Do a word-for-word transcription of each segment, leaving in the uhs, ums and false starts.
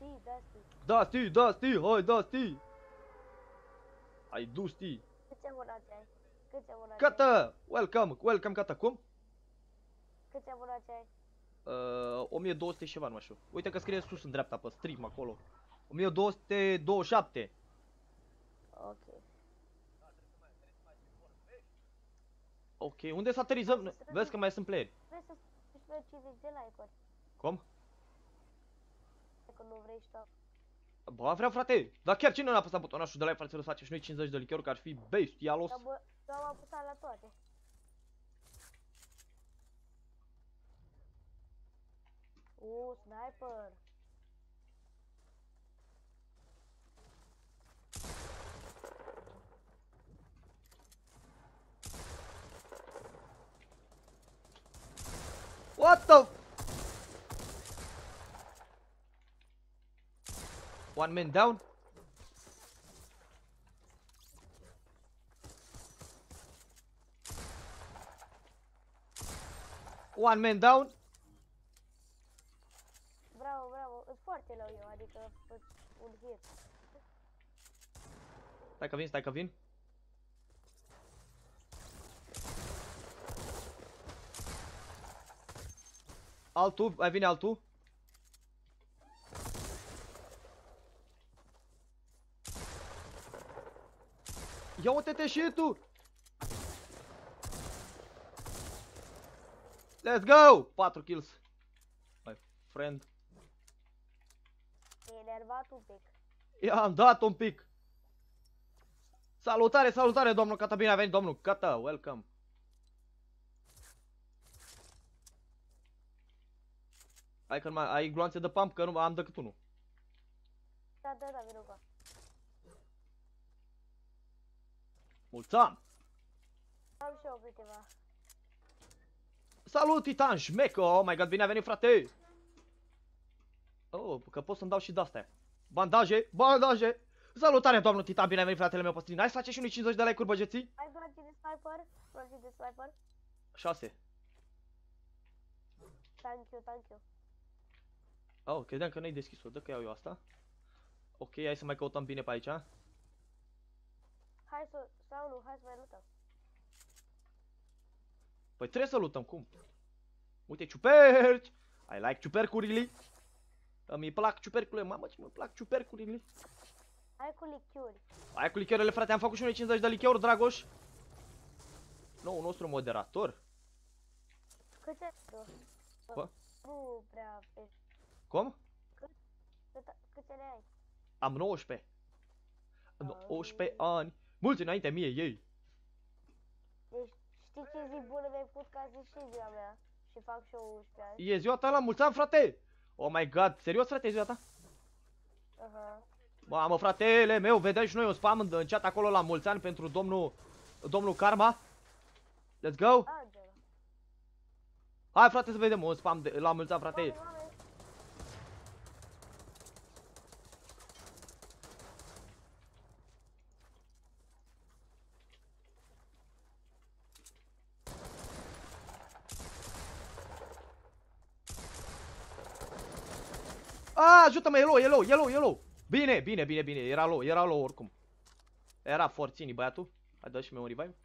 Sti, da, sti. Da, sti, da, sti, hai, da, sti. Ai du, sti. Câți abonați ai? Câți abonați ai? Gata, welcome, welcome, gata, cum? Câți abonați ai? Uh, o mie două sute și ceva, nu mai știu. Uite că scrie sus în dreapta pe stream acolo. o mie două sute douăzeci și șapte. Ok. Ok, unde să aterizăm? Vezi că mai sunt playeri. Vrei să spui cincizeci de like-uri? Cum? Dacă nu vrei și tu. Ba, vreau, frate. Dar chiar cine n-a apăsat butonașul de like, frate, să face și noi cincizeci de lichiori, că ar fi bestialos. Da, bă, eu am apăsat la toate. Uuu, sniper. What the? One man down. One man down. Bravo, bravo. Îți foarte low eu, adică un hit. Stai că vin, stai că vin. Altul, mai vine altul. Ia uite-te și tu. Let's go! patru kills. My friend. E enervat un pic. I-am dat un pic. Salutare, salutare, domnul Cata, bine a venit, domnul Cata, welcome. Hai că mai ai gloanțe de pump, că nu am decât unul. Da, da, da, vino ca. Mulțam! Am și eu câteva. Salut, Titan, șmecă, oh my god, bine a venit, frate. Oh, că pot să-mi dau și de-astea. Bandaje, bandaje. Salutare, domnul Titan, bine a venit, fratele meu Păstrin. Hai să facem și unui cincizeci de like-uri, băgeții? Ai gloanțe de sniper? Gloanțe de sniper? șase. Thank you, thank you. Oh, credeam că n-ai deschis-o, dă că iau eu asta. Ok, hai să mai căutăm bine pe aici. Hai să, sau nu, hai să mai luptăm. Păi trebuie să luptăm, cum? Uite, ciuperci! I like ciupercurile. Îmi plac ciupercurile, mamă ce mă plac ciupercurile. Hai cu lichiuri. Hai cu lichiorele, frate, am făcut și noi cincizeci de lichiori, Dragoș. Nou nostru moderator. Câte? Bă? Nu prea pe... Cum? Câte, câte le ai? Am nouăsprezece. nouăsprezece ani. Mulți înainte mie, ei. Deci știi ce zi bună mi-ai făcut ca zi și ziua mea? Și fac și eu unsprezece ani. E ziua ta la mulți ani, frate. Oh my god, serios, frate, e ziua ta? Aha. Mamă, fratele meu, vedeai și noi un spam în, în chat acolo la mulți ani pentru domnul, domnul Karma. Let's go. Angela. Hai, frate, să vedem un spam de, la mulți ani, frate. Oameni, oameni. A, ajută-mă, e low, e low, e low, e low. Bine, bine, bine, bine, era low, era low oricum. Era forțini băiatul. Hai, dă și mie un revive.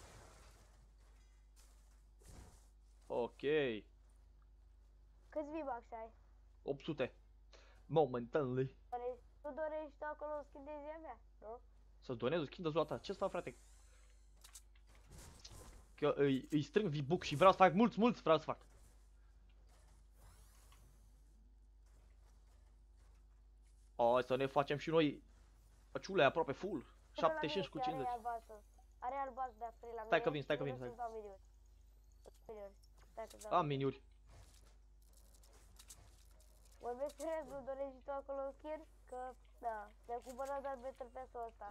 Ok. Câți V-Bucks ai? opt sute. Momentanly. Dorești, tu dorești acolo un skin de ziua mea, nu? Să-ți donez o skin de ziua ta. Ce stau, frate? Că îi, îi strâng V-Book și vreau să fac mulți, mulți vreau să fac. Hai să ne facem și noi păciule aproape full. șaptezeci și cinci cu cincizeci. Are albastru. Are albastru de free la mine. Stai că vin, stai că vin, stai. stai. Stai că dau. Am miniuri. Mă vezi serios, nu dorești tu acolo un skin? Că, da, mi-am cumpărat doar Battle Pass-ul ăsta.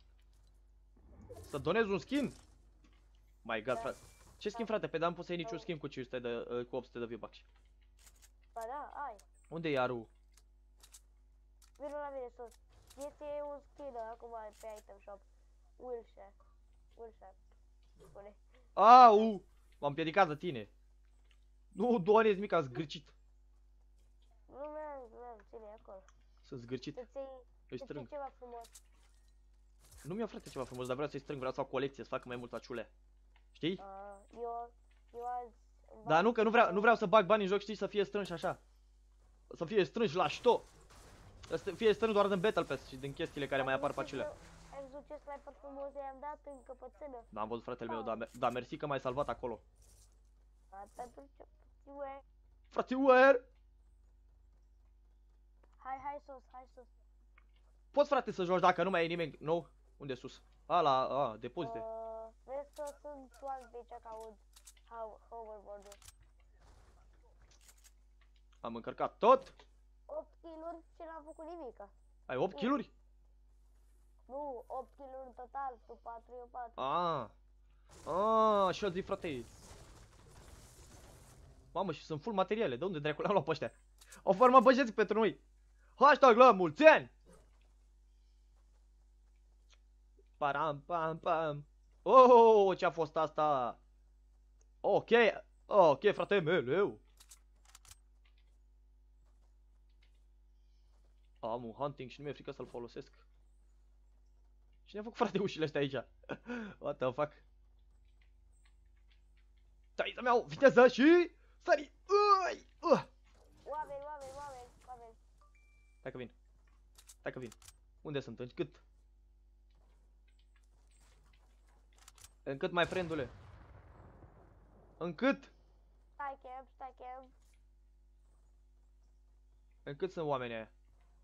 Să donez un skin? My god, Da. frate. Ce skin, frate? Pe dar nu poți să iei niciun skin cu cinci sute de, uh, cu opt sute de V-Bucks. Ba da, ai. Unde e Aru? Vino la mine sus. Este un skin acum pe item shop. Wilshire. Wilshire. Spune. Au! M-am împiedicat de tine. Nu donezi, mica, zgârcit. Nu mi-am, nu mi-am, ține acolo. Sunt zgârcit. Să-ți iei, Îi să-ți iei strâng. ceva frumos. Nu mi-a frate ceva frumos, dar vreau să-i strâng, vreau să fac colecție, să facă mai mulți aciule. Știi? Uh, eu, eu azi... Dar nu, că nu vreau, nu vreau să bag bani în joc, știi, să fie strânși așa. Să fie strânși la șto. Să fie strânși doar din Battle Pass și din chestiile care mai apar pe acelea. Ai văzut ce sniper frumos i-am dat în căpățână? Da, am văzut fratele meu, dar da, mersi că m-ai salvat acolo. A, pentru ce... Ue. Fratiuer! Hai, hai sus, hai sus. Poți, frate, să joci dacă nu mai e nimeni nou? Unde sus? A, la, a, depozite. Uh, vezi că sunt oameni pe aici că aud hoverboard-ul. Am încărcat tot. opt kill-uri și n-am făcut nimica. Ai opt kill-uri? Nu, opt kill-uri în total, tu patru, eu patru. Ah. Ah, și zi, frate. Mamă, și sunt full materiale. De unde dracu le-am luat pe ăștia? Au format băjeți pentru noi. Hashtag la mulți ani! Param, pam, pam. Oh, ce-a fost asta? Ok, ok, frate meu. Am un hunting și nu mi-e frică să-l folosesc. Cine a făcut, frate, ușile astea aici? What the fuck? Stai să-mi iau viteză și... Sari! Ui! Uh! Oameni, oameni, oameni, oameni. Stai că vin. Stai că vin. Unde sunt? În cât? În cât, mai friendule? În cât? Stai camp, stai camp. În cât sunt oamenii aia?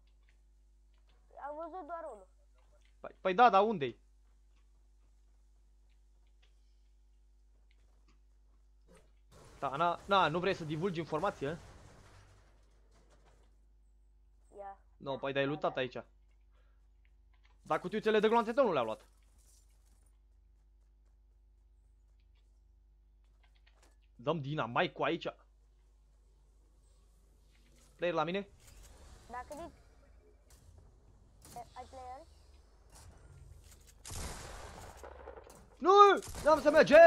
Am văzut doar unul. Păi, păi da, dar unde-i? Da, na, na, nu vrei să divulgi informații, eh? Ia. Nu, păi dar ai lutat aici. Dar cutiuțele de gloanțe tău nu le-au luat. Dăm dinamite cu aici. Player la mine? Dacă zici... Ai player? Nu! N-am să merge!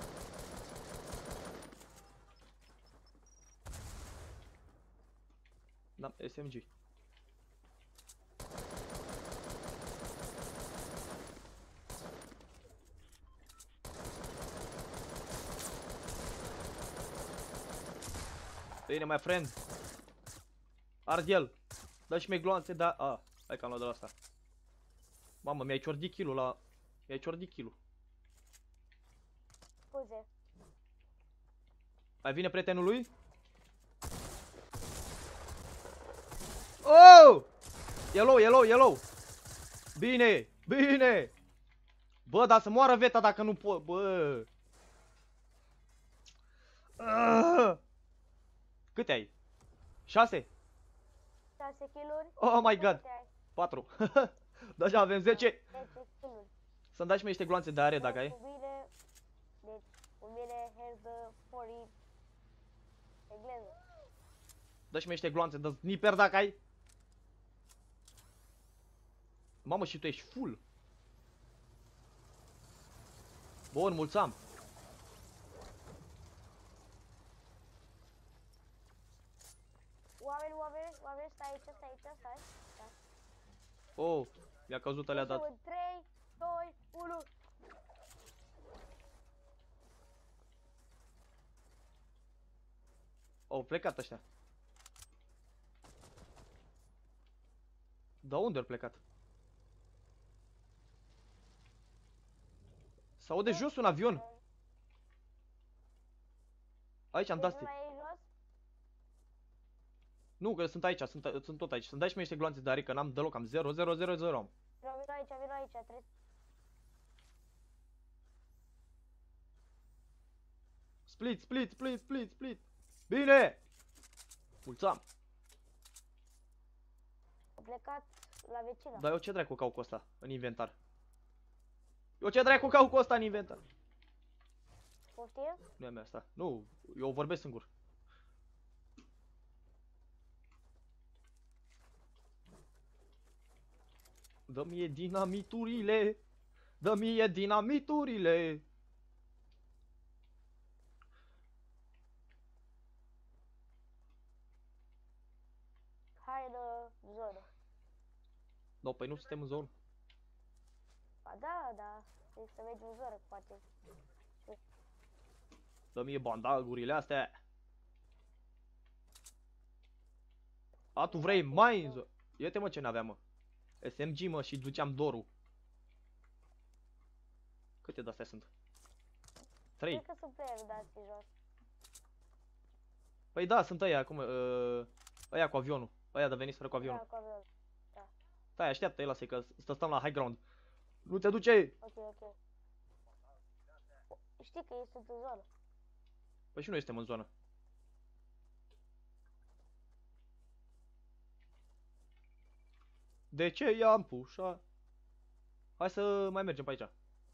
N-am S M G. Bine, my friend. Ard el. Dă și mie gloanțe, da... A, hai că am luat de la asta. Mamă, mi-ai ciordit kill-ul la... Mi-ai ciordit kill-ul. Scuze. Mai vine prietenul lui? Oh! Yellow, yellow, yellow. Bine, bine. Bă, dar să moară Veta dacă nu pot, bă. Ah! Câte ai? șase? șase kill-uri. Oh my god. patru. Deja avem zece. zece kill-uri. Să-mi dai și mie niște gloanțe de are dacă ai. Cu mine... Deci, cu mine has the forty... Engleză. Dă și mie niște gloanțe de sniper dacă ai. Mamă, și tu ești full. Bun, mulțam. Oameni, oameni, oameni, stai aici, stai aici, stai. Stai. Oh, mi-a căzut alea dat. în trei, doi, unu. Au plecat ăștia. Da, unde au plecat? S-aude jos un avion. Aici am dat. Nu, că sunt aici, sunt, sunt tot aici. Să-mi dai și mie niște gloanțe de are, că n-am deloc, am zero, zero, zero, zero am. Vino aici, vino aici, trebuie. Split, split, split, split, split. Bine! Mulțam. Am plecat la vecina. Dar eu ce dracu cau cu ăsta în inventar? Eu ce dracu cau cu ăsta în inventar? Poftim? Nu e a mea asta. Nu, eu vorbesc singur. Dă-mi dinamiturile. Dă-mi dinamiturile. Hai în zonă. No, păi nu suntem în zonă. Ba da, da. Trebuie să mergi în zonă, poate. Dă mie bandagurile astea. A, tu vrei mai în zonă? Iete mă ce n-aveam, mă. S M G, mă, și duceam dorul. Câte de-astea sunt? Trei. Cred că sunt player dați jos. Păi da, sunt ăia acum, uh, ăia cu avionul. Ăia de veniseră cu avionul. Da, cu avion. Stai, așteaptă-i, lasă-i că stă- stăm la high ground. Nu te duce! Ok, ok. Știi că ei sunt în zonă. Păi și noi suntem în zonă. De ce i-am pușa? Hai să mai mergem pe aici.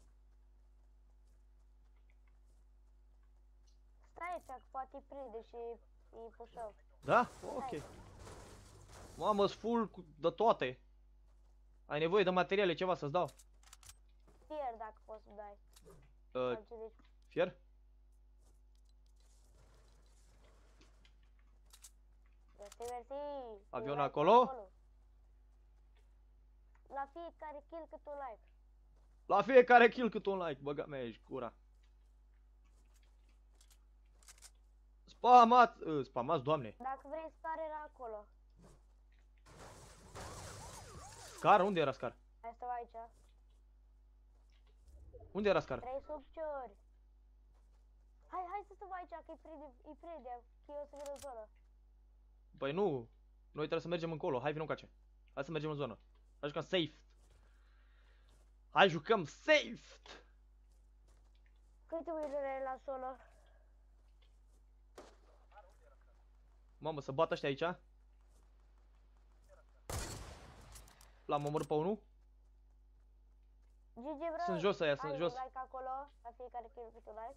Stai aici, că poate îi prinde și îi pușăm. Da? Ok. Mamă, s full cu- de toate. Ai nevoie de materiale, ceva să-ți dau? Fier dacă poți să dai. Uh, Sau ce zici? fier? Mersi, mersi. Avion Like acolo? La fiecare kill cât un like. La fiecare kill cât un like, băga mea, ești gura. Spamați, uh, spamați, doamne. Dacă vrei scar era acolo. Scar? Unde era Scar? Hai stau aici. Unde era Scar? Trei subciori. Hai, hai să stăm aici, că îi prinde, îi prinde. Că eu o să vin în zonă. Păi nu, noi trebuie să mergem încolo, hai vină încoace. Hai să mergem în zonă. Hai jucăm safe. Hai jucăm safe. Câte uite la solo? Mamă, să bată ăștia aici. L-am omorât pe unul. G G, bro. Sunt jos aia, sunt Hai jos. un like acolo, la fiecare kill câte un like.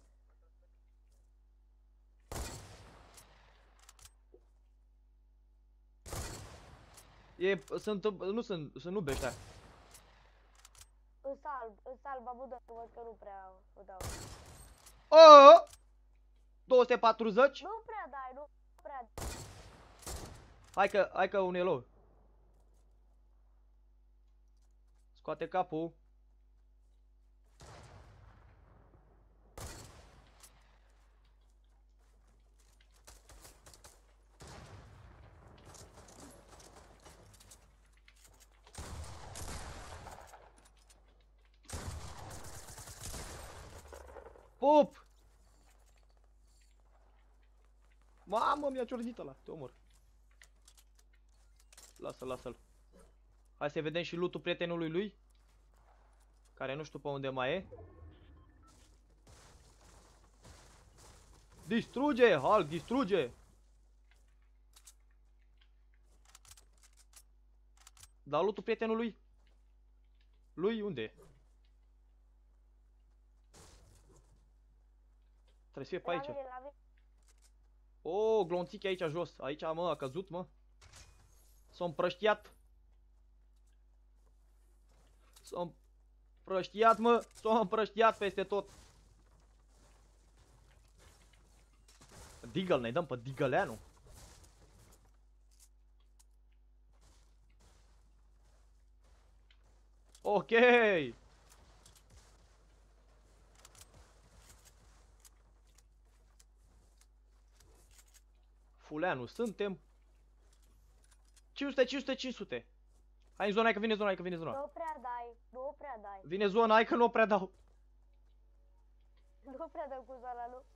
E, sunt, nu sunt, sunt nube ăștia. În salb, în salb, abudă, că văd că nu prea o dau. Oh! două sute patruzeci. Nu prea dai, nu prea. Hai că, hai că un elo. Scoate capul. Pup! Mamă, mi-a ciordit ăla, te omor. Lasă-l, lasă-l. Hai să vedem și loot-ul prietenului lui. Care nu știu pe unde mai e. Distruge, Hulk, distruge! Dar loot-ul prietenului? Lui unde e? Trebuie să fie pe La aici. mine, la mine. O, glonțichi aici jos. Aici, mă, a căzut, mă. S-a împrăștiat. S-a împrăștiat, mă. S-a împrăștiat peste tot. Deagle, ne dăm pe Deagleanu. Ok. Fuleanu, suntem. cinci sute, cinci sute, cinci sute. Hai în zona, hai că vine zona, hai că vine zona. Nu prea dai, nu prea dai. Vine zona, hai că nu o prea dau. Nu prea dăm cu zona, nu.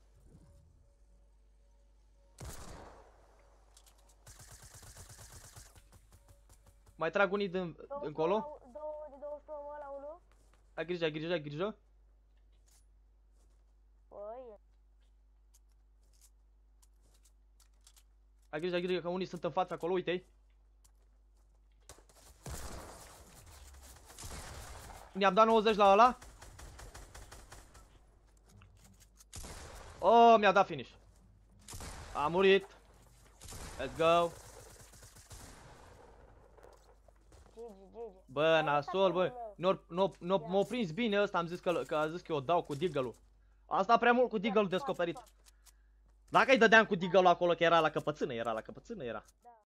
Mai trag unii din, încolo. Două de douăzeci și nouă la unu. Ai grijă, ai grijă, ai grijă. Păi, Ai grijă, ai grijă că unii sunt în fața acolo, uite-i. Ne-am dat nouăzeci la ăla. Oh, mi-a dat finish. A murit. Let's go. Gigi, Gigi. Bă, nasol, bă. M-a prins bine ăsta, am zis că, că a zis că eu dau cu Deagle-ul. Am stat prea mult cu Deagle-ul descoperit. Dacă îi dădeam cu Deagle-ul acolo, că era la căpățână, era la căpățână, era. Da.